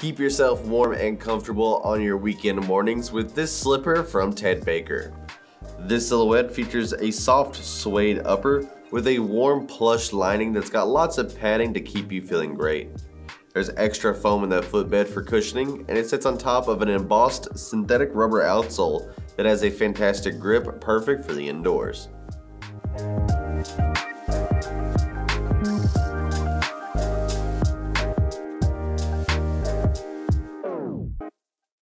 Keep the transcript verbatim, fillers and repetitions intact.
Keep yourself warm and comfortable on your weekend mornings with this slipper from Ted Baker. This silhouette features a soft suede upper with a warm plush lining that's got lots of padding to keep you feeling great. There's extra foam in the footbed for cushioning, and it sits on top of an embossed synthetic rubber outsole that has a fantastic grip, perfect for the indoors.